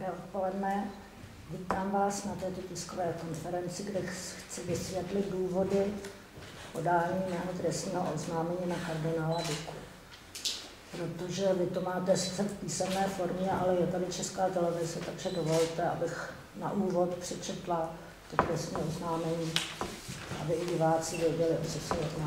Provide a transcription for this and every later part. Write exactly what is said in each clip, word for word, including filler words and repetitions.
Dobré odpoledne. Vítám vás na této tiskové konferenci, kde chci vysvětlit důvody podání mého trestního oznámení na kardinála Duku. Protože vy to máte sice v písemné formě, ale je tady Česká televize, takže dovolte, abych na úvod přečetla to trestní oznámení, aby i diváci věděli, o co se jedná.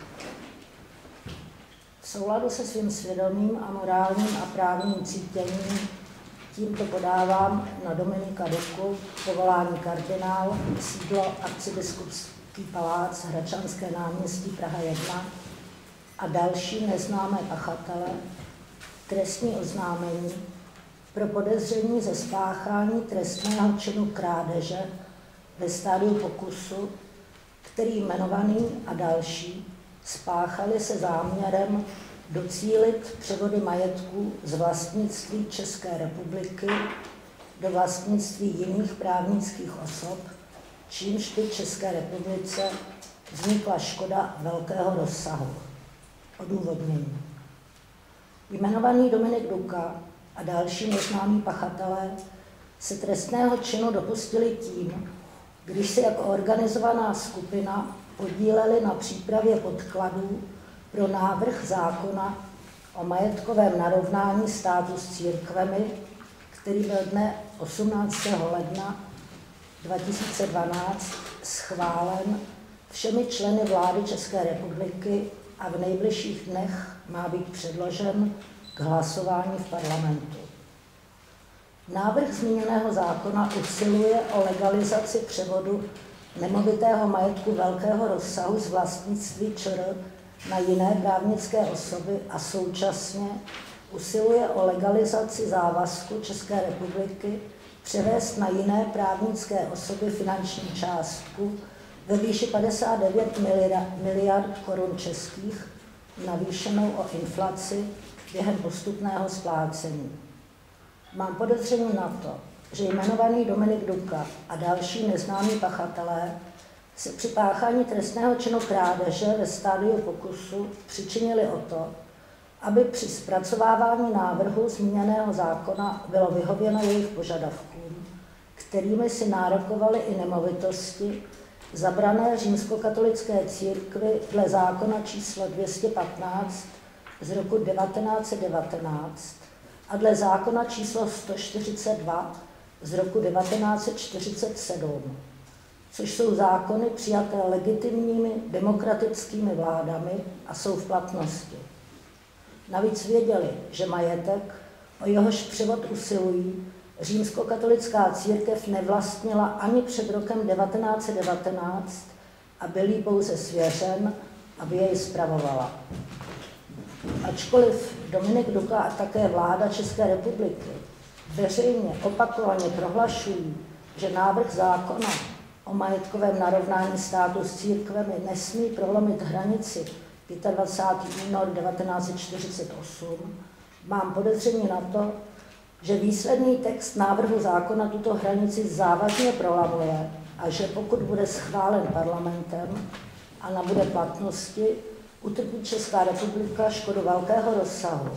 V souladu se svým svědomím a morálním a právním cítěním tímto podávám na Dominika Duku, povolání kardinál, sídlo Arcibiskupský palác, Hradčanské náměstí, Praha jedna a další neznámé pachatele, trestní oznámení pro podezření ze spáchání trestného činu krádeže ve stádiu pokusu, který jmenovaný a další spáchali se záměrem docílit převody majetků z vlastnictví České republiky do vlastnictví jiných právnických osob, čímž by České republice vznikla škoda velkého rozsahu. Odůvodnění. Jmenovaný Dominik Duka a další neznámí pachatelé se trestného činu dopustili tím, když se jako organizovaná skupina podíleli na přípravě podkladů pro návrh zákona o majetkovém narovnání státu s církvemi, který byl dne osmnáctého ledna dva tisíce dvanáct schválen všemi členy vlády České republiky a v nejbližších dnech má být předložen k hlasování v parlamentu. Návrh zmíněného zákona usiluje o legalizaci převodu nemovitého majetku velkého rozsahu z vlastnictví ČR na jiné právnické osoby a současně usiluje o legalizaci závazku České republiky převést na jiné právnické osoby finanční částku ve výši padesát devět miliard korun českých, navýšenou o inflaci během postupného splácení. Mám podezření na to, že jmenovaný Dominik Duka a další neznámí pachatelé se při páchání trestného činu krádeže ve stádiu pokusu přičinili o to, aby při zpracovávání návrhu zmíněného zákona bylo vyhověno jejich požadavkům, kterými si nárokovali i nemovitosti zabrané římskokatolické církvi dle zákona číslo dvě stě patnáct z roku devatenáct set devatenáct a dle zákona číslo sto čtyřicet dva z roku devatenáct set čtyřicet sedm, což jsou zákony přijaté legitimními demokratickými vládami a jsou v platnosti. Navíc věděli, že majetek, o jehož převod usilují, římskokatolická církev nevlastnila ani před rokem devatenáct set devatenáct a byl jí pouze svěřen, aby jej spravovala. Ačkoliv Dominik Duka a také vláda České republiky veřejně opakovaně prohlašují, že návrh zákona o majetkovém narovnání státu s církvemi nesmí prolomit hranici dvacátého pátého února devatenáct set čtyřicet osm, mám podezření na to, že výsledný text návrhu zákona tuto hranici závažně prolamuje a že pokud bude schválen parlamentem a nabude platnosti, utrpí Česká republika škodu velkého rozsahu.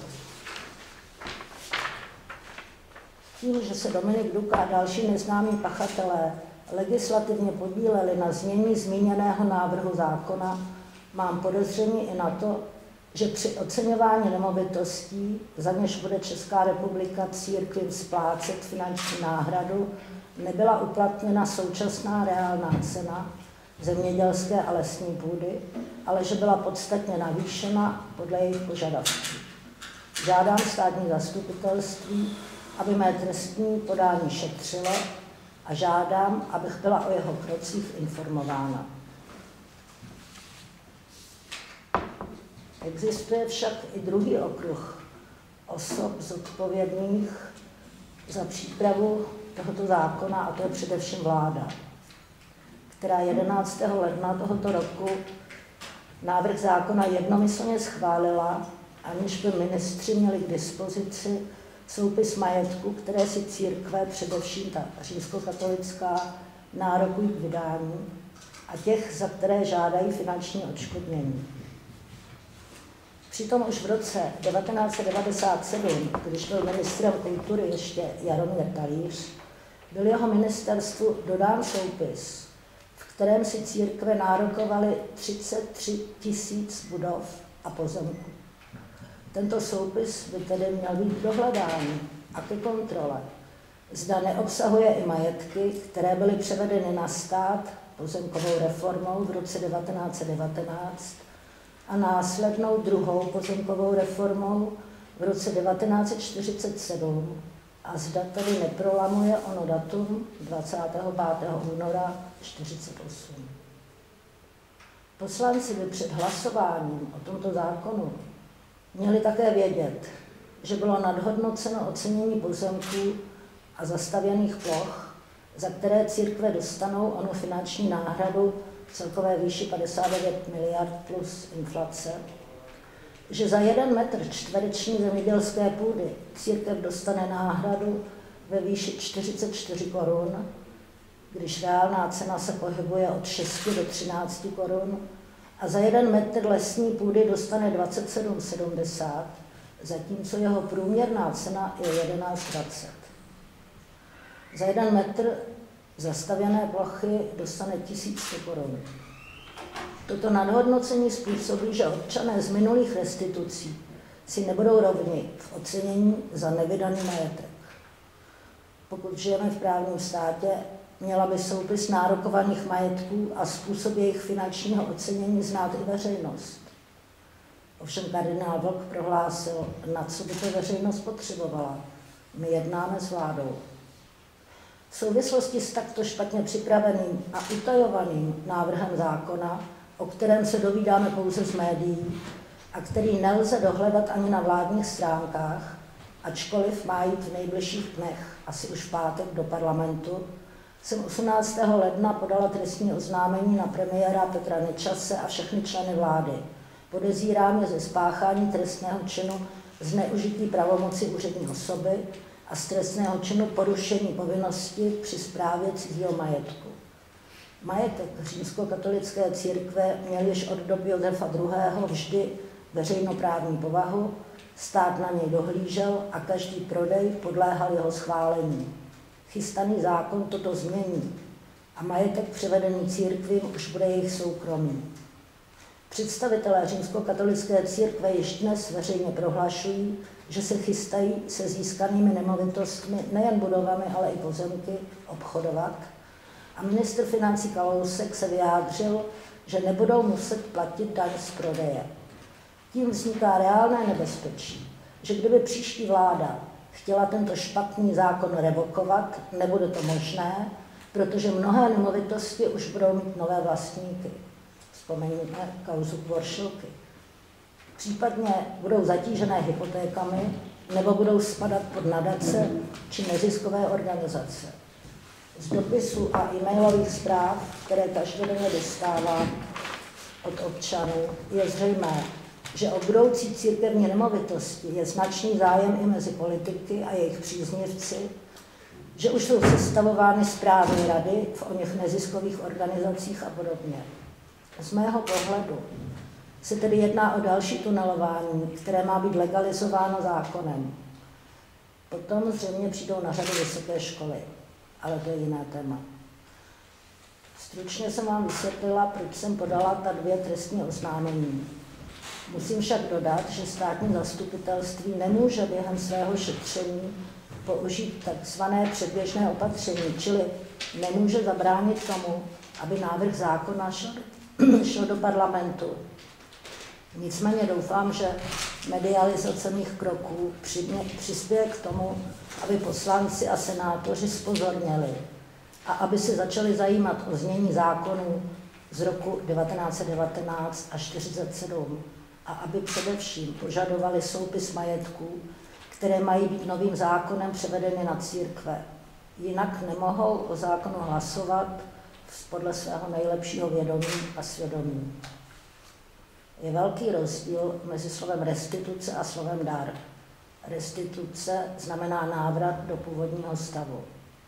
Tím, že se Dominik Duka a další neznámí pachatelé legislativně podíleli na změní zmíněného návrhu zákona, mám podezření i na to, že při oceňování nemovitostí, za něž bude Česká republika církvím splácet finanční náhradu, nebyla uplatněna současná reálná cena zemědělské a lesní půdy, ale že byla podstatně navýšena podle jejich požadavků. Žádám státní zastupitelství, aby mé trestní podání šetřilo a žádám, abych byla o jeho krocích informována. Existuje však i druhý okruh osob zodpovědných za přípravu tohoto zákona, a to je především vláda, která jedenáctého ledna tohoto roku návrh zákona jednomyslně schválila, aniž by ministři měli k dispozici soupis majetku, které si církve, především ta římskokatolická, nárokují k vydání a těch, za které žádají finanční odškodnění. Přitom už v roce devatenáct set devadesát sedm, když byl ministrem kultury ještě Jaromír Talíř, byl jeho ministerstvu dodán soupis, v kterém si církve nárokovaly třicet tři tisíc budov a pozemků. Tento soupis by tedy měl být dohledání a ke kontrole. Zda neobsahuje i majetky, které byly převedeny na stát pozemkovou reformou v roce devatenáct set devatenáct a následnou druhou pozemkovou reformou v roce devatenáct set čtyřicet sedm a zda tedy neprolamuje ono datum dvacátého pátého února čtyřicet osm. Poslanci by před hlasováním o tomto zákonu měli také vědět, že bylo nadhodnoceno ocenění pozemků a zastavěných ploch, za které církve dostanou onu finanční náhradu v celkové výši padesát devět miliard plus inflace, že za jeden metr čtvereční zemědělské půdy církev dostane náhradu ve výši čtyřicet čtyři korun, když reálná cena se pohybuje od šesti do třinácti korun, a za jeden metr lesní půdy dostane dvacet sedm sedmdesát, zatímco jeho průměrná cena je jedenáct dvacet. Za jeden metr zastavěné plochy dostane tisíc sto korun. Toto nadhodnocení způsobí, že občané z minulých restitucí si nebudou rovni v ocenění za nevydaný majetek. Pokud žijeme v právním státě, měla by soupis nárokovaných majetků a způsob jejich finančního ocenění znát i veřejnost. Ovšem kardinál Vlk prohlásil, na co by to veřejnost potřebovala. My jednáme s vládou. V souvislosti s takto špatně připraveným a utajovaným návrhem zákona, o kterém se dovídáme pouze z médií a který nelze dohledat ani na vládních stránkách, ačkoliv má jít v nejbližších dnech, asi už v pátek, do parlamentu, jsem osmnáctého ledna podala trestní oznámení na premiéra Petra Nečase a všechny členy vlády. Podezírám je ze spáchání trestného činu zneužití pravomoci úřední osoby a z trestného činu porušení povinnosti při správě cizího majetku. Majetek římskokatolické církve měl již od doby Josefa druhého. vždy veřejnoprávní povahu, stát na něj dohlížel a každý prodej podléhal jeho schválení. Chystaný zákon toto změní a majetek převedený církvím už bude jejich soukromí. Představitelé římskokatolické církve již dnes veřejně prohlašují, že se chystají se získanými nemovitostmi nejen budovami, ale i pozemky obchodovat. A ministr financí Kalousek se vyjádřil, že nebudou muset platit daň z prodeje. Tím vzniká reálné nebezpečí, že kdyby příští vláda chtěla tento špatný zákon revokovat, nebude to možné, protože mnohé nemovitosti už budou mít nové vlastníky. Vzpomeňme kauzu Kvoršilky. Případně budou zatížené hypotékami nebo budou spadat pod nadace či neziskové organizace. Z dopisů a e-mailových zpráv, které každodenně dostávám od občanů, je zřejmé, že o budoucí církevní nemovitosti je značný zájem i mezi politiky a jejich příznivci, že už jsou sestavovány správní rady v oněch neziskových organizacích a podobně. Z mého pohledu se tedy jedná o další tunelování, které má být legalizováno zákonem. Potom zřejmě přijdou na řadu vysoké školy, ale to je jiné téma. Stručně jsem vám vysvětlila, proč jsem podala ta dvě trestní oznámení. Musím však dodat, že státní zastupitelství nemůže během svého šetření použít takzvané předběžné opatření, čili nemůže zabránit tomu, aby návrh zákona šel, šel do parlamentu. Nicméně doufám, že medializace mých kroků přispěje k tomu, aby poslanci a senátoři zpozorněli a aby se začali zajímat o znění zákonů z roku devatenáct set devatenáct a čtyřicet sedm a aby především požadovali soupis majetků, které mají být novým zákonem převedeny na církve. Jinak nemohou o zákonu hlasovat podle svého nejlepšího vědomí a svědomí. Je velký rozdíl mezi slovem restituce a slovem dar. Restituce znamená návrat do původního stavu.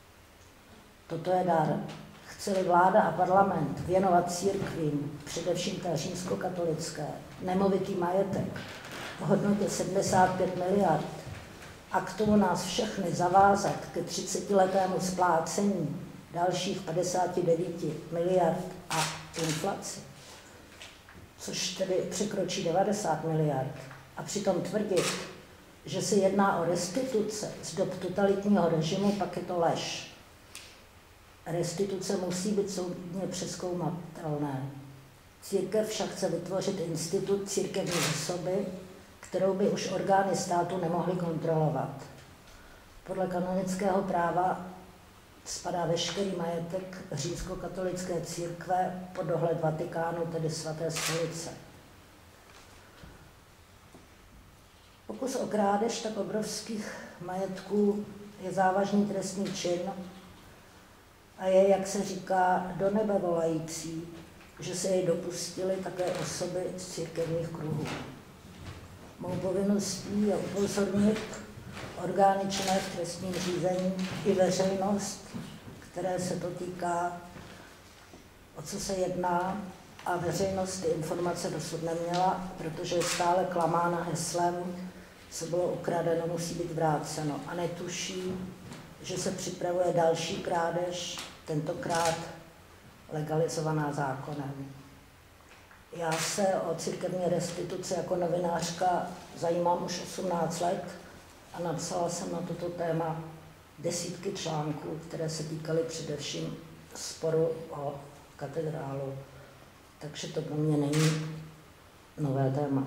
Toto je dar. Chce-li vláda a parlament věnovat církvím, především té římskokatolické, nemovitý majetek, v hodnotě sedmdesát pět miliard a k tomu nás všechny zavázat ke třicetiletému splácení dalších padesát devět miliard a inflaci, což tedy překročí devadesát miliard, a přitom tvrdit, že se jedná o restituce z dob totalitního režimu, pak je to lež. Restituce musí být soudně přezkoumatelné. Církev však chce vytvořit institut církevní osoby, kterou by už orgány státu nemohly kontrolovat. Podle kanonického práva spadá veškerý majetek římskokatolické církve pod dohled Vatikánu, tedy Svaté stolice. Pokus o krádež tak obrovských majetků je závažný trestný čin a je, jak se říká, do nebe volající, že se jej dopustily také osoby z církevních kruhů. Mou povinností je upozornit orgány činné v trestním řízení i veřejnost, které se to týká, o co se jedná, a veřejnost ty informace dosud neměla, protože je stále klamána heslem, co bylo ukradeno, musí být vráceno, a netuší, že se připravuje další krádež, tentokrát legalizovaná zákonem. Já se o církevní restituci jako novinářka zajímám už osmnáct let a napsala jsem na toto téma desítky článků, které se týkaly především sporu o katedrálu. Takže to pro mě není nové téma.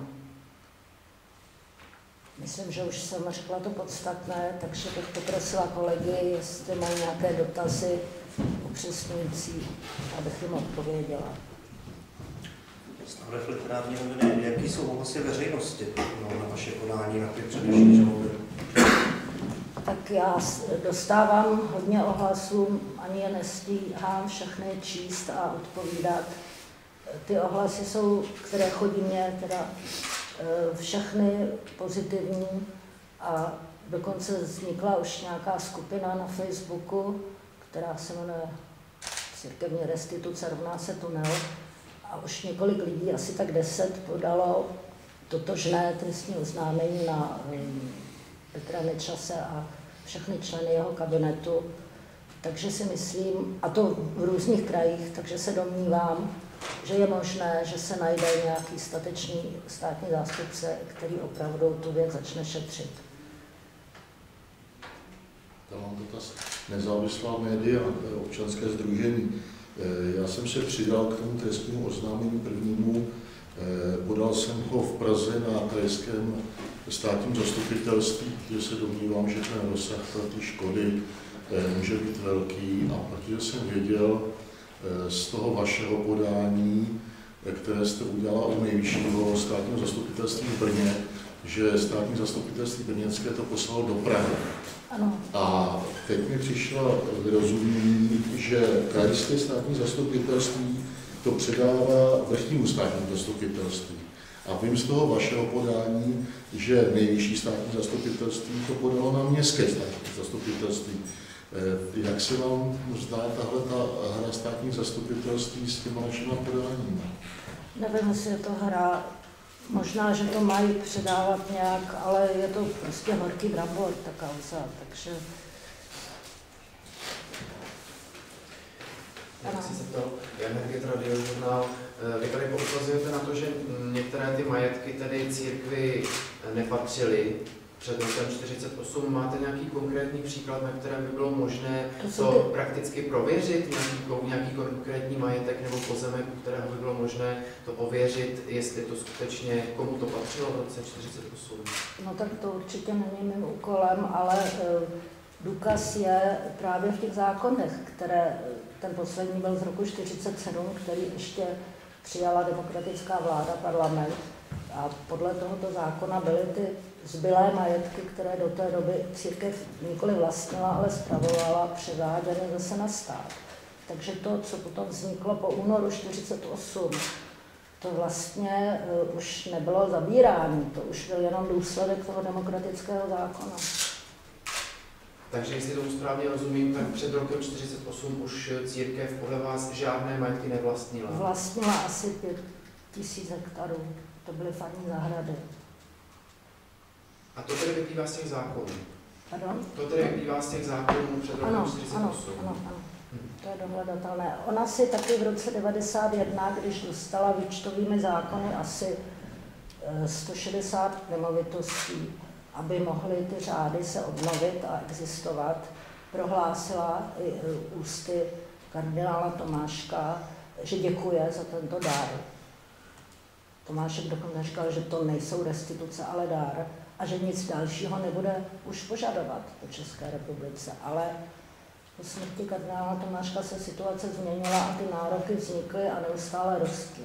Myslím, že už jsem řekla to podstatné, takže bych poprosila kolegy, jestli mají nějaké dotazy upřesňující, abych jim odpověděla. Stavlev literární noviny, jaký jsou ohlasy veřejnosti no, na vaše podání, na ty především žaloby? Tak já dostávám hodně ohlasů, ani je nestíhám všechny číst a odpovídat. Ty ohlasy jsou, které chodí mě, teda všechny pozitivní, a dokonce vznikla už nějaká skupina na Facebooku, která se jmenuje Církevní restituce rovná se tunel, a už několik lidí, asi tak deset, podalo totožné trestní oznámení na Petra Nečase a všechny členy jeho kabinetu. Takže si myslím, a to v různých krajích, takže se domnívám, že je možné, že se najde nějaký statečný státní zástupce, který opravdu tu věc začne šetřit. Tam mám dotaz. Nezávislá média, občanské sdružení. Já jsem se přidal k tomu trestnímu oznámení prvnímu. Podal jsem ho v Praze na krajském státním zastupitelství, kde se domnívám, že ten rozsah té škody může být velký, a protože jsem věděl z toho vašeho podání, které jste udělala u nejvyššího státního zastupitelství v Brně, že státní zastupitelství brněnské to poslalo do Prahy. Ano. A teď mi přišlo vyrozumění, že krajské státní zastupitelství to předává vrchnímu státnímu zastupitelství. A vím z toho vašeho podání, že nejvyšší státní zastupitelství to podalo na městské státní zastupitelství. Jak se vám zdá tahle ta hra státních zastupitelství s těma našimi podáními? Nevím, jestli je to hra. Možná, že to mají předávat nějak, ale je to prostě horký brambor, ta kauza, takže... Já si zeptal, Energet Radiožurnál, vy tady poukazujete na to, že některé ty majetky tedy církvi nepatřily před rokem čtyřicet osm. Máte nějaký konkrétní příklad, na kterém by bylo možné to, to ty... prakticky prověřit, nějaký, nějaký konkrétní majetek nebo pozemek, u kterého by bylo možné to ověřit, jestli to skutečně, komu to patřilo v roce čtyřicet osm? No tak to určitě není mým úkolem, ale důkaz je právě v těch zákonech, které, ten poslední byl z roku čtyřicet sedm, který ještě přijala demokratická vláda, parlament, a podle tohoto zákona byly ty zbylé majetky, které do té doby církev nikoli vlastnila, ale spravovala, převáděny zase na stát. Takže to, co potom vzniklo po únoru čtyřicet osm, to vlastně uh, už nebylo zabírání, to už byl jenom důsledek toho demokratického zákona. Takže jestli tomu správně rozumím, tak před rokem čtyřicet osm už církev podle vás žádné majetky nevlastnila? Vlastnila asi pět tisíc hektarů, to byly farní zahrady. A to tedy vyplývá z těch zákonů? Pardon? To tedy vyplývá z těch zákonů před rokem Ano, čtyřicet ano, osm? ano, ano. To je dohledatelné. Ona si taky v roce devadesát jedna, když dostala výčtovými zákony asi sto šedesát nemovitostí, aby mohly ty řády se obnovit a existovat, prohlásila i ústy kardinála Tomáška, že děkuje za tento dár. Tomášek dokonce říkal, že to nejsou restituce, ale dár a že nic dalšího nebude už požadovat po České republice. Ale po smrti kardinála Tomáška se situace změnila a ty nároky vznikly a neustále rostly.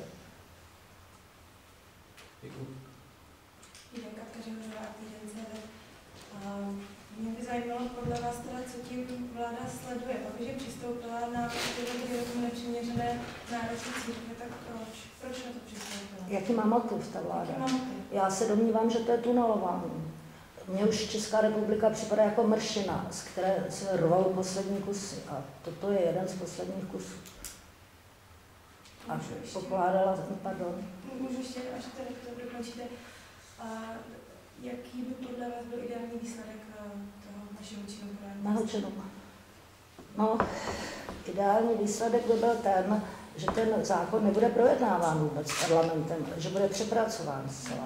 Děkuji. Jde Katka Řehořová, Týden tečka cé zet. Mě by zajímalo podle vás teda, co tím vláda sleduje. Pakliže přistoupila na tyhle nepřiměřené nároky církve, tak proč? Proč na to přistoupila? Jaký má motiv ta vláda? Jaký má motiv? Já se domnívám, že to je tunelování. Mně už Česká republika připadá jako mršina, z které se rvou poslední kusy. A toto je jeden z posledních kusů. A pokládala, pardon. Můžu ještě, až tady to dokončíte. A jaký by podle vás byl ideální výsledek toho vašeho činu? Mého činu. No, ideální výsledek by byl ten, že ten zákon nebude projednáván vůbec parlamentem, že bude přepracován zcela.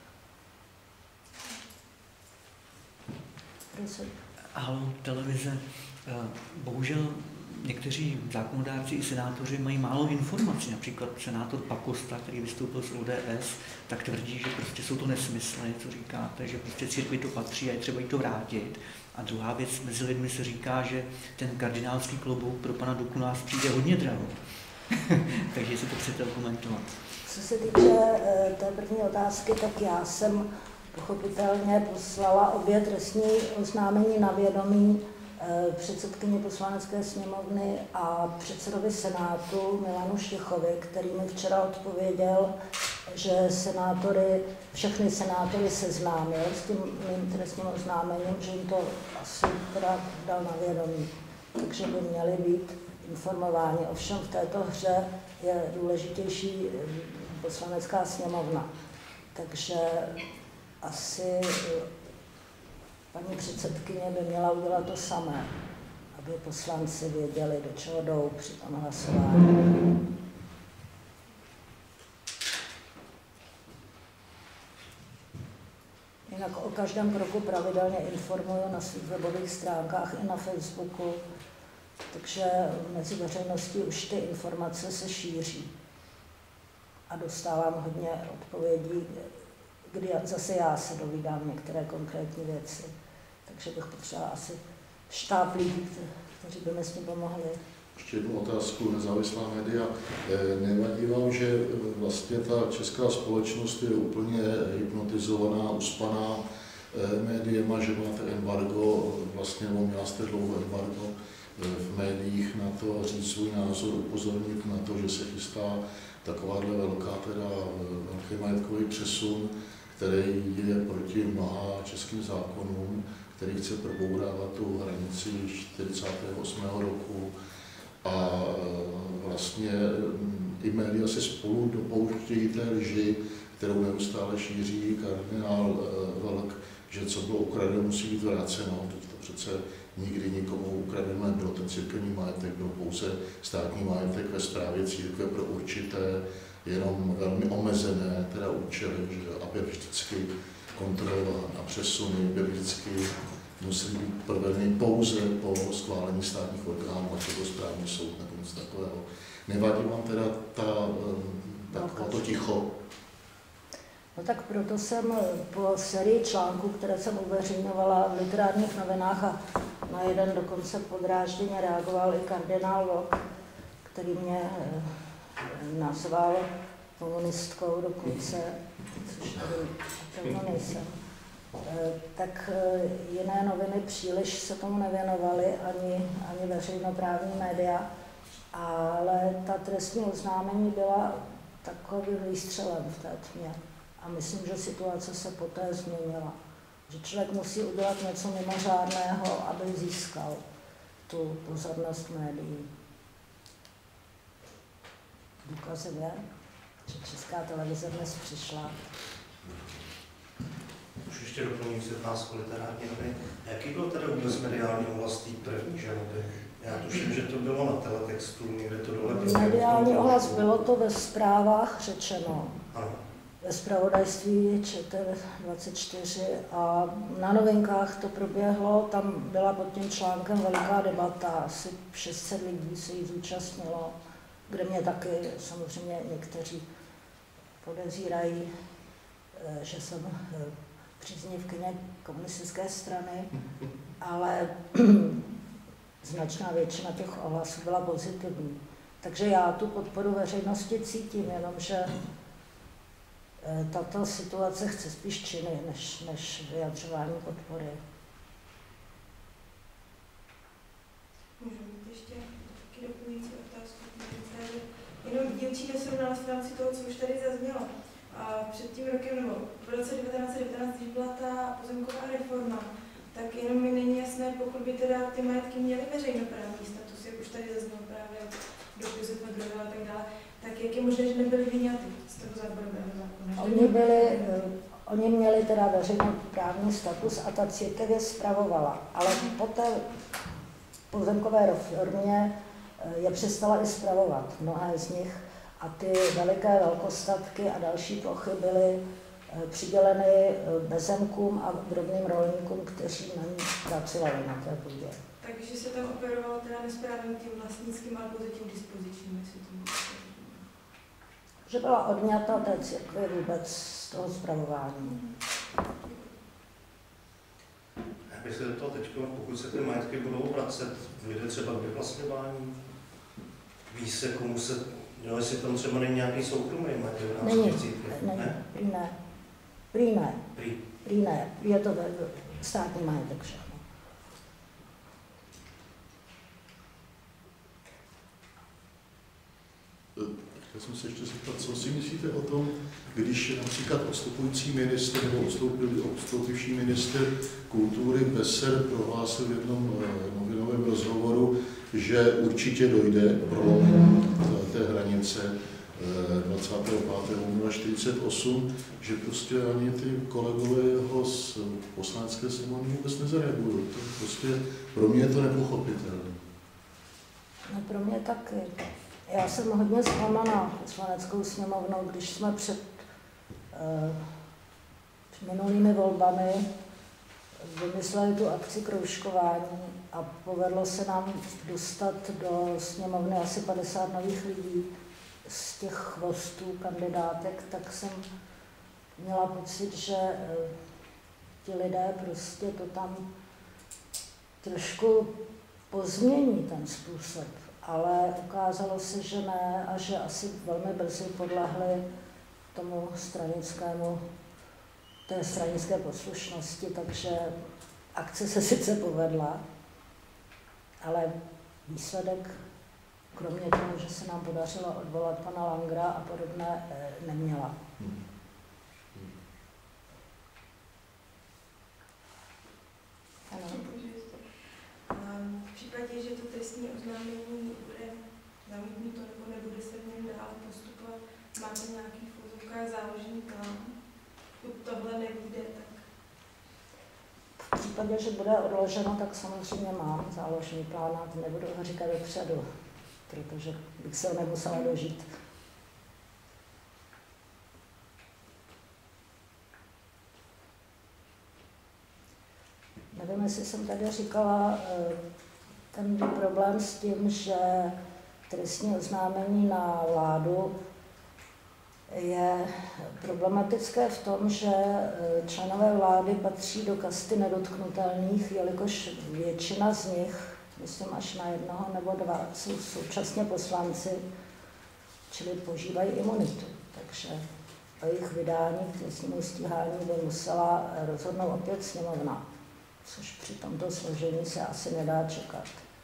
Prosím. Halo, televize. Bohužel někteří zákonodárci i senátoři mají málo informací. Například senátor Pakosta, který vystoupil z O D S, tak tvrdí, že prostě jsou to nesmysly, co říkáte, že prostě církvi to patří a je třeba jí to vrátit. A druhá věc, mezi lidmi se říká, že ten kardinálský klobouk pro pana Duku nás přijde hodně draho. Takže si to chcete komentovat. Co se týče té první otázky, tak já jsem pochopitelně poslala obě trestní oznámení na vědomí předsedkyni Poslanecké sněmovny a předsedovi Senátu Milanu Štěchovi, který mi včera odpověděl, že senátory, všechny senátory seznámil s tím mým trestním oznámením, že jim to asi teda dal na vědomí, takže by měli být informováni. Ovšem v této hře je důležitější Poslanecká sněmovna, takže asi paní předsedkyně by měla udělat to samé, aby poslanci věděli, do čeho jdou při tom hlasování. Jinak o každém kroku pravidelně informuji na svých webových stránkách i na Facebooku, takže mezi veřejností už ty informace se šíří. A dostávám hodně odpovědí, kdy zase já se dovídám některé konkrétní věci. Takže bych potřebovala asi štáb lidí, kteří by mi s tím pomohli. Ještě jednu otázku, nezávislá média. Nevadí vám, že vlastně ta česká společnost je úplně hypnotizovaná, uspaná médiema, že máte embargo, vlastně měla jste dlouho embargo v médiích na to říct svůj názor, upozornit na to, že se chystá takováhle velká, teda velký majetkový přesun, který je proti mnoha českým zákonům, který chce probourávat tu hranici čtyřicátého osmého roku. A vlastně i média se spolu dopouštějí té lži, kterou neustále šíří kardinál Velk, že co bylo ukradeno, musí být vráceno. To přece nikdy nikomu ukradeno nebylo. Ten církevní majetek byl pouze státní majetek ve správě církve pro určité, jenom velmi omezené teda účely, že aby vždycky kontrola a přesuny by vždycky musí být provedeny pouze po schválení státních orgánů, ať je to správní soud nebo nic takového. Nevadí vám teda ta, ta, to ticho? No tak proto jsem po sérii článků, které jsem uveřejňovala v literárních novinách a na jeden dokonce podrážděně reagoval i kardinál Vlk, který mě nazval komunistkou dokonce, což tady opravdu nejsem. Tak jiné noviny příliš se tomu nevěnovaly, ani, ani veřejnoprávní média, ale ta trestní oznámení byla takovým výstřelem v té tmě. A myslím, že situace se poté změnila. Že člověk musí udělat něco mimořádného, aby získal tu pozornost médií. Důkazem je, že Česká televize dnes přišla Už ještě doplňující otázku literární noviny. Jaký byl tedy vůbec mediální ohlas té první žaloby? Já tuším, že to bylo na teletextu, někde to dole. Mediální ohlas bylo to ve zprávách řečeno. Ano. Ve zpravodajství ČT dvacet čtyři a na Novinkách to proběhlo, tam byla pod tím článkem veliká debata, asi šest set lidí se jí zúčastnilo, kde mě taky samozřejmě někteří podezírají, že jsem příznivkyně komunistické strany, ale značná většina těch ohlasů byla pozitivní. Takže já tu podporu veřejnosti cítím, jenomže tato situace chce spíš činy, než, než vyjadřování podpory. Můžu mít ještě taky doplňující otázku. Jenom dílčí nesrovnalost v rámci toho, co už tady zaznělo. A před tím rokem, nebo v roce devatenáct set devatenáct, když byla ta pozemková reforma, tak jenom mi není jasné, pokud by teda ty majetky měly veřejnoprávní status, jak už tady zaznělo právě dopisy Fedorova a tak dále, tak jak je možné, že nebyly vyňaty z toho záborového zákona? Oni byli, oni měli teda veřejnoprávní status a ta církev je spravovala, ale po té pozemkové reformě je přestala i spravovat, mnohé z nich, a ty veliké velkostatky a další plochy byly přiděleny bezemkům a drobným rolníkům, kteří na ní pracovali na té půdě. Takže se tam operovalo teda nesprávným tím vlastnickým, ale pouze tím dispozičním, jestli to můžete. Že byla odňata té církve vůbec z toho spravování. Já bych se do toho teď, pokud se ty majetky budou vracet, dojde třeba k vyvlastňování, ví se, komu se, jo, jestli tam třeba není nějaký soukromý majetek v rámci církve? Není, ne? Prý ne. Prý ne. Prý. Prý ne. Je to státní majetek všechno. Já jsem se ještě zeptat, co si myslíte o tom, když například odstupující ministr nebo odstoupivší ministr kultury Besser prohlásil v jednom novinovém rozhovoru, že určitě dojde k prolomení té hranice dvacátého pátého února čtyřicet osm, že prostě ani ty kolegové jeho z poslanecké sněmovny vůbec nezareagují. To prostě pro mě je to nepochopitelné. No pro mě taky. Já jsem hodně zklamaná poslaneckou sněmovnou, když jsme před uh, minulými volbami vymysleli tu akci kroužkování a povedlo se nám dostat do sněmovny asi padesát nových lidí z těch chvostů kandidátek, tak jsem měla pocit, že uh, ti lidé prostě to tam trošku pozmění ten způsob. Ale ukázalo se, že ne a že asi velmi brzy podlehli tomu stranickému, té stranické poslušnosti, takže akce se sice povedla, ale výsledek, kromě toho, že se nám podařilo odvolat pana Langra a podobné, neměla. Ano. V případě, že to trestní oznámení bude zamítnuto nebo nebude se v něm dál postupovat, máte nějaký v úzovkách záložní plán? Pokud tohle nevíde, tak... V případě, že bude odloženo, tak samozřejmě mám záložní plán a nebudu ho říkat dopředu, protože bych se ho nemusela dožít. Nevím, jestli jsem tady říkala ten problém s tím, že trestní oznámení na vládu je problematické v tom, že členové vlády patří do kasty nedotknutelných, jelikož většina z nich, myslím až na jednoho nebo dva, jsou současně poslanci, čili požívají imunitu. Takže o jejich vydání k trestnímu stíhání by musela rozhodnout opět sněmovna, což při tomto složení se asi nedá čekat.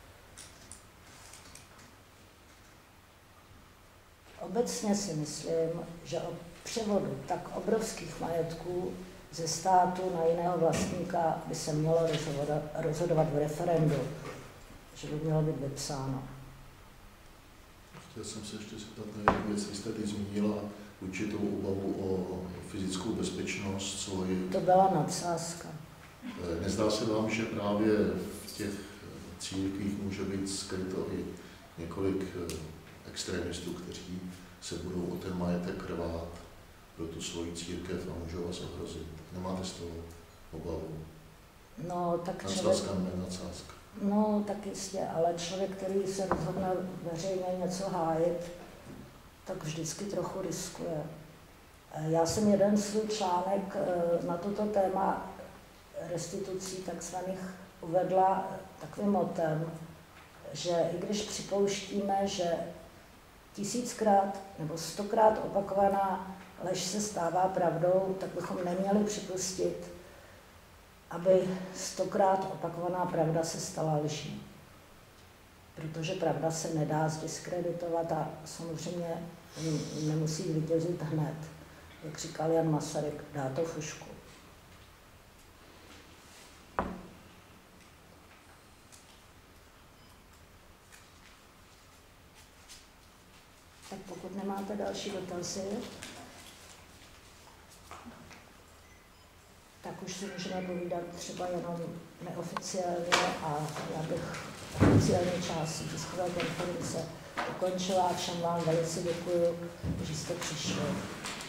Obecně si myslím, že o převodu tak obrovských majetků ze státu na jiného vlastníka by se mělo rozhodovat v referendu, že by mělo být vypsáno. Chtěl jsem se ještě zeptat na jednu věc, jste tady zmínila určitou obavu o fyzickou bezpečnost, co je... To byla nadsázka. Nezdá se vám, že právě v těch církvích může být skryto i několik extremistů, kteří se budou o ten majetek rvát pro tu svoji církev a můžou vás ohrozit? Nemáte z toho obavu? No, tak člověk... Nadsázka, ne nadsázka. No, tak jistě, ale člověk, který se rozhodne veřejně něco hájit, tak vždycky trochu riskuje. Já jsem jeden svůj článek na toto téma restitucí takzvaných uvedla takovým motem, že i když připouštíme, že tisíckrát nebo stokrát opakovaná lež se stává pravdou, tak bychom neměli připustit, aby stokrát opakovaná pravda se stala lží. Protože pravda se nedá zdiskreditovat a samozřejmě nemusí vítězit hned. Jak říkal Jan Masaryk, dá to fušku. Tak pokud nemáte další dotazy, tak už si můžeme povídat třeba jenom neoficiálně a já bych oficiální část tiskové konference ukončila a všem vám velice děkuji, že jste přišli.